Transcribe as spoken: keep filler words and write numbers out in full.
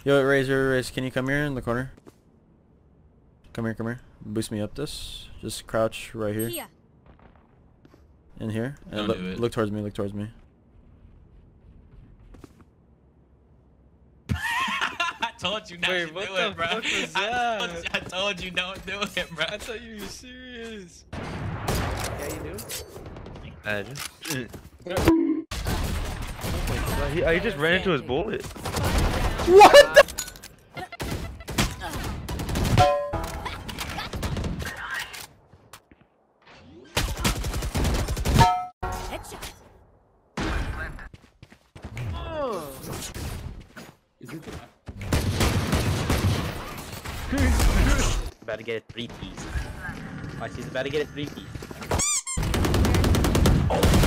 Yo, Razor, Razor, can you come here in the corner? Come here, come here. Boost me up this. Just crouch right here. Here. In here. And Don't look, do it. look towards me, look towards me. I told you not Wait, to what do the it, bro. fuck was I, told that? you, I told you don't do it, bro. I thought you were serious. Yeah, you do. I just. he, I just ran into his bullet. What the? Headshot. About to get a three piece. Watch, he's about to get a three piece. Oh.